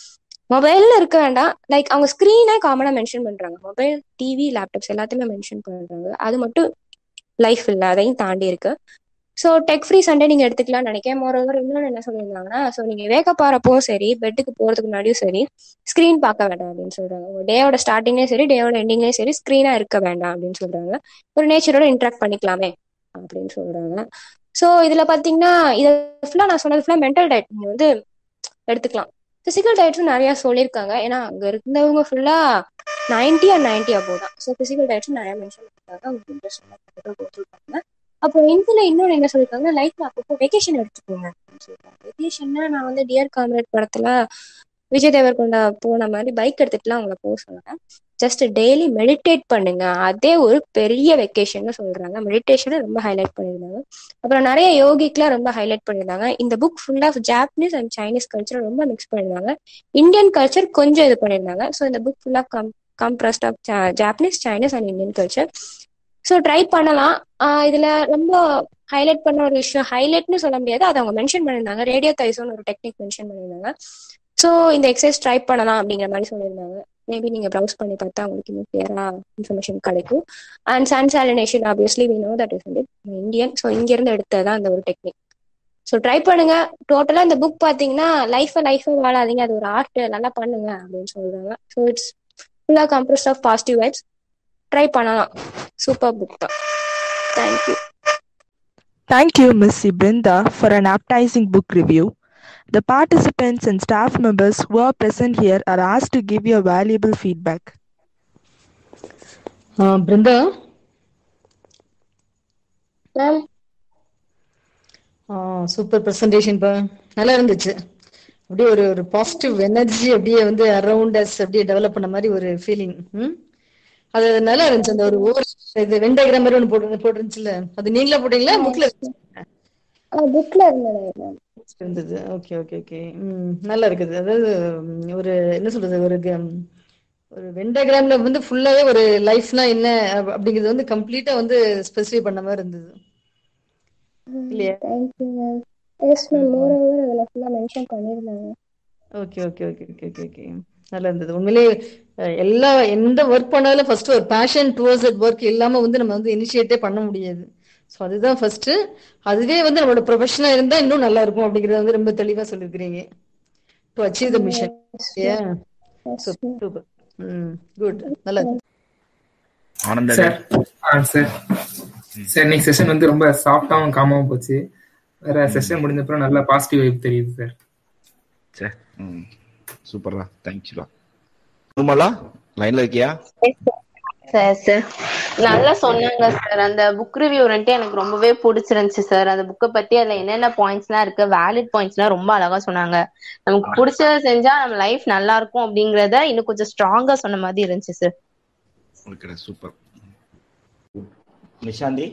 மொபைல்ல இருக்க வேண்டாம், லைக் அவங்க ஸ்கிரீனே காமனா மென்ஷன் பண்றாங்க, மொபைல் டிவி லேப்டாப்ஸ் எல்லாத்தையுமே மென்ஷன் பண்றாங்க. அது மட்டும் லைஃப் இல்லை, அதையும் தாண்டி இருக்கு. ஸோ டெக் ஃப்ரீ சண்டே நீங்க எடுத்துக்கலாம்னு நினைக்கிறேன். மோரோவர் இன்னொன்று என்ன சொல்லியிருந்தாங்கன்னா, ஸோ நீங்க வேக்கப் ஆறப்போ சரி, பெட்டுக்கு போறதுக்கு முன்னாடியும் சரி, ஸ்கிரீன் பார்க்க வேண்டாம் அப்படின்னு சொல்றாங்க. உங்க டேயோட ஸ்டார்டிங்லேயும் சரி, டேயோட எண்டிங்லேயும் சரி, ஸ்கிரீனா இருக்க வேண்டாம் அப்படின்னு சொல்றாங்க. ஒரு நேச்சரோட இன்ட்ராக்ட் பண்ணிக்கலாமே அப்படின்னு சொல்றாங்க. ஸோ இதுல பாத்தீங்கன்னா இதை ஃபுல்லா நான் சொன்னது ஃபுல்லா மென்டல் டயட். நீங்க வந்து எடுத்துக்கலாம். பிசிக்கல் டயட்ஸும் நிறைய சொல்லியிருக்காங்க. ஏன்னா அங்க இருந்தவங்க ஃபுல்லா நைன்டி அண்ட் நைன்டி அபோவ் தான். ஸோ பிசிக்கல் டயட்ஸும் நிறைய மென்ஷன் பண்ணிருக்காங்க. உங்களுக்கு இன்ட்ரெஸ்ட் கொடுத்துருக்காங்க. அப்புறம் இதுல இன்னொன்று என்ன சொல்லியிருக்காங்க, லைஃப்ல அப்பப்போ வெக்கேஷன் எடுத்துக்கோங்க அப்படின்னு சொல்லியிருக்காங்க. வெக்கேஷன்னா நான் வந்து டியர் காம்ரேட் படத்துல விஜய் தேவர்கொண்டா போன மாதிரி பைக் எடுத்துட்டுலாம் அவங்கள போக சொன்னேன். ஜஸ்ட் டெய்லி மெடிடேட் பண்ணுங்க, அதே ஒரு பெரிய வெக்கேஷன் சொல்றாங்க. மெடிடேஷனை ரொம்ப ஹைலைட் பண்ணியிருந்தாங்க. அப்புறம் நிறைய யோகிக்லாம் ரொம்ப ஹைலைட் பண்ணியிருந்தாங்க. இந்த புக் ஃபுல்லா ஜாப்பனீஸ் அண்ட் சைனீஸ் கல்ச்சர் ரொம்ப மிக்ஸ் பண்ணியிருந்தாங்க. இந்தியன் கல்ச்சர் கொஞ்சம் இது பண்ணியிருந்தாங்க. ஸோ இந்த புக் ஃபுல்லா come compressed of Japanese, Chinese and Indian culture. So try பண்ணலாம். ஆஹ் இதுல ரொம்ப ஹைலைட் பண்ண ஒரு விஷயம், ஹைலைட்னு சொல்ல முடியாது, அதை அவங்க மென்ஷன் பண்ணியிருந்தாங்க. ரேடியோ தைசோன்னு ஒரு டெக்னிக் மென்ஷன் பண்ணியிருந்தாங்க. ஸோ இந்த எக்ஸசைஸ் ட்ரை பண்ணலாம் அப்படிங்கிற மாதிரி சொல்லியிருந்தாங்க. மேபி நீங்க ப்ரௌஸ் பண்ணி பார்த்தா உங்களுக்கு இன்னும் கிளியரா இன்ஃபர்மேஷன் கிடைக்கும். And sun salutation obviously we know that is Indian. So இங்க இருந்து எடுத்ததான் அந்த ஒரு டெக்னிக். ஸோ ட்ரை பண்ணுங்க. டோட்டலா இந்த புக் பாத்தீங்கன்னா லைஃபை லைஃபை வாழாதீங்க, அது ஒரு ஆர்ட், நல்லா பண்ணுங்க அப்படின்னு சொல்றாங்க. ஸோ இட்ஸ் ஃபுல்லா compressed of positive vibes. Try பண்ணலாம். சூப்பர் புக் தான். Thank you. Thank you, Miss Brenda, for an appetizing book review. The participants and staff members who are present here are asked to give your valuable feedback. Uh, Brenda? Ma'am, super presentation பா, நல்லா இருந்துச்சு. அப்படியே ஒரு ஒரு positive energy அப்படியே வந்து around us அப்படியே develop பண்ண மாதிரி ஒரு ஃபீலிங். ம் அது நல்லா இருந்துச்சு. அந்த ஒரு ஓவர் இது வென் டயக்ராம் மாதிரி ஒன்று போட்டு போட்டுருந்துச்சுல, அது நீங்களா போட்டீங்களா புக்ல புக்ல இருந்தது இருந்தது? Okay okay okay. ம் நல்லா இருக்குது. அதாவது ம், ஒரு என்ன சொல்றது, ஒரு க- ஒரு வென் டயக்ராம்ல வந்து ஃபுல்லாவே ஒரு லைஃப்னா என்ன அப்~ அப்படிங்கிறது வந்து கம்ப்ளீட்டா வந்து ஸ்பெசிஃபை பண்ண மாதிரி இருந்தது இல்லையா? Thank you ma'am. Yes ma'am, moreover அதில் ஃபுல்லாக மென்ஷன் பண்ணியிருந்தாங்க. Okay okay okay okay okay okay நல்லா இருந்தது உண்மையிலே. அஹ், எல்லா எந்த ஒர்க் பண்ணாலும் ஃபர்ஸ்ட் ஒரு பேஷன் டுவர்ட்ஸ் தட் ஒர்க் இல்லாம வந்து நம்ம வந்து இனிஷியேட்டே பண்ண முடியாது. ஸோ அதுதான் ஃபர்ஸ்ட். அதுவே வந்து நம்மளோட ப்ரொஃபஷனா இருந்தா இன்னும் நல்லா இருக்கும் அப்படிங்கறத வந்து ரொம்ப தெளிவா சொல்லிருக்கிறீங்க. To achieve the mission. Super. ம் குட். நல்லா இருக்கு. ஆனந்த சார் ஆ சார் சார் இன்னைக்கு செஷன் வந்து ரொம்ப சாஃப்டாகவும் காமாவும் போச்சு. வேற செஷன் முடிஞ்ச அப்புறம் நல்ல பாசிட்டிவ் வைப் தெரியுது சார். சார் ம் சூப்பர்ரா, தேங்க்யூடா. திருமலா லைன்ல இருக்கியா? சார் சார் நல்லா சொன்னாங்க சார். அந்த புக் ரிவ்யூ வந்துட்டு எனக்கு ரொம்பவே பிடிச்சிருந்துச்சு சார். அந்த புக்கை பத்தி அதுல என்னென்ன பாயிண்ட்ஸ் எல்லாம் இருக்கு, வேலிட் பாயிண்ட்ஸ் எல்லாம் ரொம்ப அழகா சொன்னாங்க. நமக்கு பிடிச்சத செஞ்சா நம்ம லைஃப் நல்லா இருக்கும் அப்படிங்கறத இன்னும் கொஞ்சம் ஸ்ட்ராங்கா சொன்ன மாதிரி இருந்துச்சு சார். ஓகேடா, சூப்பர். நிஷாந்தி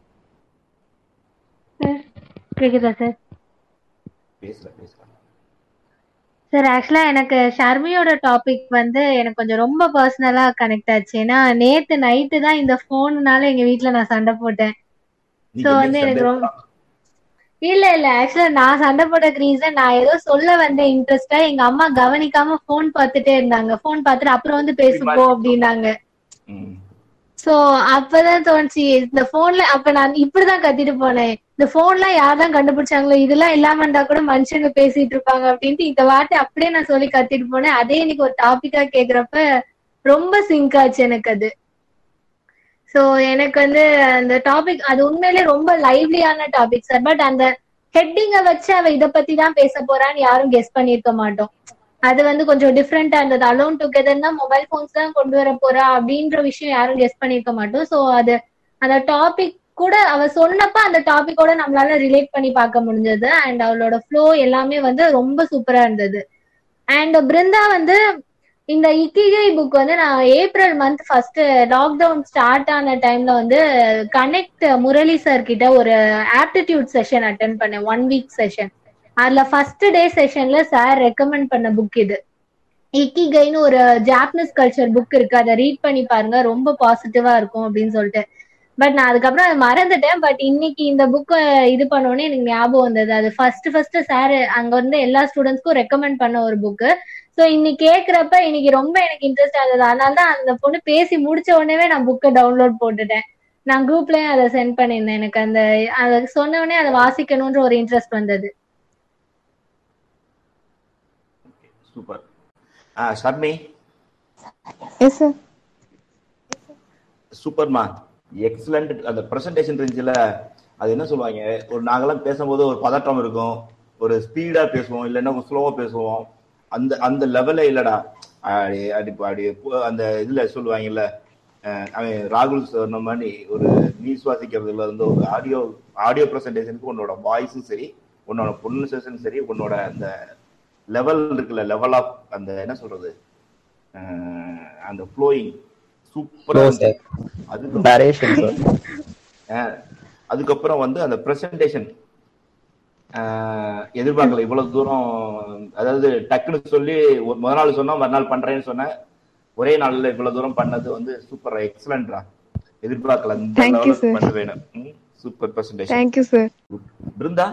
சார் கேக்குதா சார்? பேசல பேசல சார் ஆக்சுவலா எனக்கு ஷர்மியோட டாபிக் வந்து எனக்கு கொஞ்சம் ரொம்ப பர்சனலா கனெக்ட் ஆச்சு. ஏன்னா நேத்து நைட்டு தான் இந்த போன்னால எங்க வீட்ல நான் சண்டை போட்டேன். சோ வந்து எனக்கு ரொம்ப இல்ல இல்ல ஆக்சுவலா நான் சண்டை போட்டதுக்கு ரீசன், நான் ஏதோ சொல்ல வந்தேன் இன்ட்ரெஸ்டா, எங்க அம்மா கவனிக்காம போன் பார்த்துட்டே இருந்தாங்க. போன் பார்த்துட்டு அப்புறம் வந்து பேசுப்போ அப்படின்னாங்க. சோ அப்பதான் தோணுச்சு இந்த போன்ல, அப்ப நான் இப்படிதான் கத்திட்டு போனேன், இந்த போன்லாம் யார்தான் கண்டுபிடிச்சாங்களோ, இதெல்லாம் இல்லாம இருந்தா கூட மனுஷங்க பேசிட்டு இருப்பாங்க அப்படின்ட்டு இந்த வார்த்தை அப்படியே நான் சொல்லி கத்திட்டு போனேன். அதே இன்னைக்கு ஒரு டாபிக்கா கேக்குறப்ப ரொம்ப சிங்க் ஆச்சு எனக்கு அது. சோ எனக்கு வந்து அந்த டாபிக் அது உண்மையிலே ரொம்ப லைவ்லியான டாபிக் சார். பட் அந்த ஹெட்டிங்க வச்சு அவ இத பத்தி தான் பேச போறான்னு யாரும் கெஸ் பண்ணிருக்க மாட்டோம். அது வந்து கொஞ்சம் டிஃப்ரெண்டா இருந்தது. அலோன் டுகெதர் தான் மொபைல் போன்ஸ் தான் கொண்டு வர போறா அப்படின்ற விஷயம் யாரும் கெஸ் பண்ணிருக்க மாட்டோம். சோ அது அந்த டாபிக் கூட அவ சொன்னப்ப அந்த டாபிக்கோட நம்மளால ரிலேட் பண்ணி பார்க்க முடிஞ்சது. அண்ட் அவளோட ஃப்ளோ எல்லாமே வந்து ரொம்ப சூப்பரா இருந்தது. அண்ட் பிருந்தா வந்து இந்த இக்கிகை புக் வந்து நான் April month first lockdown start ஆன டைம்ல வந்து கனெக்ட் முரளி சார் கிட்ட ஒரு ஆப்டிடியூட் செஷன் அட்டென்ட் பண்ணேன், ஒன் வீக் செஷன். அதுல ஃபர்ஸ்ட் டே செஷன்ல சார் ரெக்கமெண்ட் பண்ண புக் இது. இக்கிகைன்னு ஒரு ஜாப்பனீஸ் கல்ச்சர் புக் இருக்கு, அதை ரீட் பண்ணி பாருங்க, ரொம்ப பாசிட்டிவா இருக்கும் அப்படின்னு சொல்லிட்டு. பட் நான் அதுக்கப்புறம் அதை மறந்துட்டேன். பட் இன்னைக்கு இந்த புக்கை இது பண்ணோடனே எனக்கு ஞாபகம் வந்தது. அது ஃபர்ஸ்ட் ஃபர்ஸ்ட் சார் அங்க வந்து எல்லா ஸ்டூடெண்ட்ஸ்க்கும் ரெக்கமெண்ட் பண்ண ஒரு புக்கு. ஸோ இன்னைக்கு கேட்கறப்ப இன்னைக்கு ரொம்ப எனக்கு இன்ட்ரெஸ்ட் ஆகுது. அதனால தான் அந்த பொண்ணு பேசி முடிச்ச உடனே நான் புக்கை டவுன்லோட் போட்டுட்டேன். நான் குரூப்லயும் அதை சென்ட் பண்ணியிருந்தேன். எனக்கு அந்த அதை சொன்ன உடனே அதை வாசிக்கணும்ன்ற ஒரு இன்ட்ரெஸ்ட் வந்தது. சூப்பர். ஆ ஷர்மி. Yes sir. சூப்பர்மா, எக்ஸலண்ட். அந்த பிரசன்டேஷன் இருந்துச்சுல, அது என்ன சொல்லுவாங்க, ஒரு நாங்கெல்லாம் பேசும்போது ஒரு பதட்டம் இருக்கும், ஒரு ஸ்பீடா பேசுவோம், இல்லைன்னா ஸ்லோவா பேசுவோம். அந்த அந்த லெவலே இல்லடா. அப்படி அப்படி அப்படி அந்த இதுல சொல்லுவாங்கல்ல, அவன் ராகுல் சொன்ன மாதிரி ஒரு நீ சுவாசிக்கிறதுல இருந்து ஒரு ஆடியோ ஆடியோ ப்ரெசன்டேஷனுக்கு உன்னோட வாய்ஸும் சரி, உன்னோட ப்ரொனன்சியேஷனும் சரி, உன்னோட அந்த லெவல் இருக்குல்ல, லெவல் ஆஃப் அந்த என்ன சொல்றது, அந்த ஃப்ளோயிங் சூப்பரா இருந்துச்சு. அதுக்கு அதுக்கப்புறம் வந்து அந்த ப்ரெசன்டேஷன் எதிர்பார்க்கல இவ்வளவு தூரம். அதாவது டக்குன்னு சொல்லி முத நாள் சொன்னா மறுநாள் பண்றேன்னு சொன்ன, ஒரே நாள்ல இவ்வளவு தூரம் பண்ணது வந்து சூப்பர் எக்ஸலன்ட்ரா. எதிர்பார்க்கல இந்த லெவலுக்கு பண்ண வேணும். Super presentation. Thank you sir. Brinda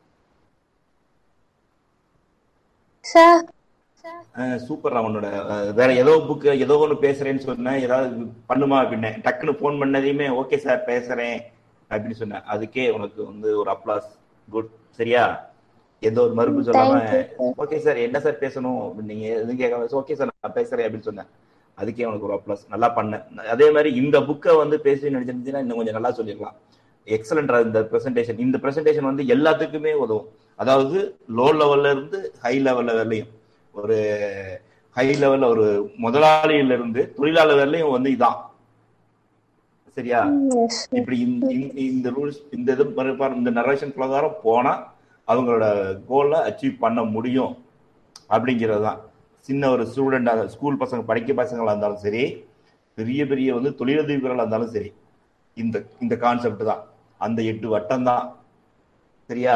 sir சூப்பர்ரா. உன்னோட வேற ஏதோ புக்கு ஏதோ ஒன்று பேசுறேன்னு சொன்னேன், ஏதாவது பண்ணுமா அப்படின்னு டக்குன்னு போன் பண்ணதையுமே ஓகே சார் பேசுறேன் அப்படின்னு சொன்னேன். அதுக்கே உனக்கு வந்து ஒரு அப்ளாஸ். குட். சரியா? எந்த ஒரு மறுப்பு சொல்லாம ஓகே சார் என்ன சார் பேசணும் நீங்க எதுவும் கேட்காம ஓகே சார் நான் பேசுறேன் அப்படின்னு சொன்னேன். அதுக்கே உனக்கு ஒரு அப்ளாஸ். நல்லா பண்ணேன். அதே மாதிரி இந்த புக்கை வந்து பேசி நினைச்சிருந்தீங்கன்னா இன்னும் கொஞ்சம் நல்லா சொல்லிடலாம். எக்ஸலண்டா இந்த பிரசன்டேஷன். இந்த பிரசன்டேஷன் வந்து எல்லாத்துக்குமே உதவும். அதாவது லோ லெவல்ல இருந்து ஹை லெவல்ல வரலையும், ஒரு ஹை லெவல்ல ஒரு முதலாளியில இருந்து தொழிலாளர் வரலையும் வந்து இதான். சரியா? இப்படி இந்த ரூல்ஸ் இந்த இது இந்த நரேஷன் பிரகாரம் போனா அவங்களோட கோலை அச்சீவ் பண்ண முடியும் அப்படிங்கிறது தான். சின்ன ஒரு ஸ்டூடெண்ட், ஸ்கூல் பசங்க படிக்க பசங்களா இருந்தாலும் சரி, பெரிய பெரிய வந்து தொழிலதிபர்களா இருந்தாலும் சரி, இந்த இந்த கான்செப்ட் தான். அந்த எட்டு வட்டம் தான். சரியா?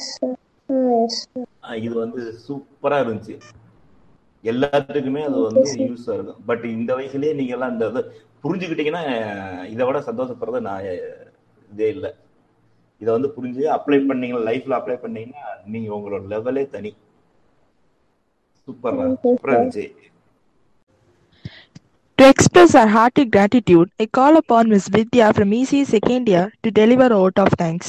இது வந்து சூப்பரா இருந்துச்சு. எல்லாத்துக்குமே அது வந்து யூஸா இருக்கும். பட் இந்த வயசுலயே நீங்க எல்லாம் இந்த புரிஞ்சுக்கிட்டீங்கன்னா இதை விட சந்தோஷப்படுறது நான் இதே இல்லை. இதை வந்து புரிஞ்சு அப்ளை பண்ணீங்கன்னா, லைஃப்ல அப்ளை பண்ணீங்கன்னா நீங்க உங்களோட லெவலே தனி. சூப்பரா சூப்பரா இருந்துச்சு. To express our hearty gratitude, I call upon Miss Vidya from E C second year to deliver a vote of thanks.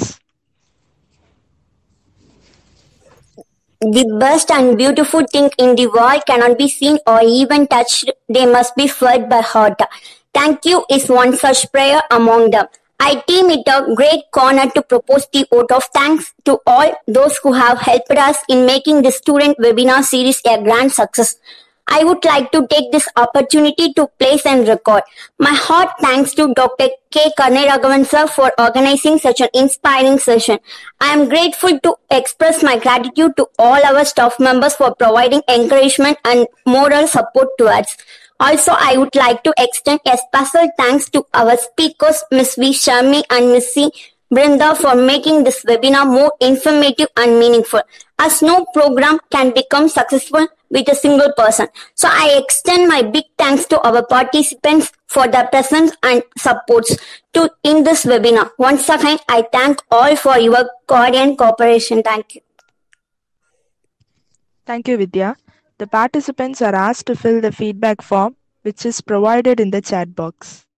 The best and beautiful thing in the world cannot be seen or even touched. They must be felt by heart. Thank you is one such prayer among them. I deem it a great honor to propose the vote of thanks to all those who have helped us in making this student webinar series a grand success. I would like to take this opportunity to place and record my heart thanks to Doctor K. Karnaragavan sir for organizing such an inspiring session. I am grateful to express my gratitude to all our staff members for providing encouragement and moral support to us. Also, I would like to extend a special thanks to our speakers, Miz V. Sharmi and Miz C. Brinda, for making this webinar more informative and meaningful, as no program can become successful with a single person. So I extend my big thanks to our participants for their presence and supports to in this webinar. Once again, I thank all for your coordinated cooperation. Thank you. Thank you, Vidya. The participants are asked to fill the feedback form, which is provided in the chat box.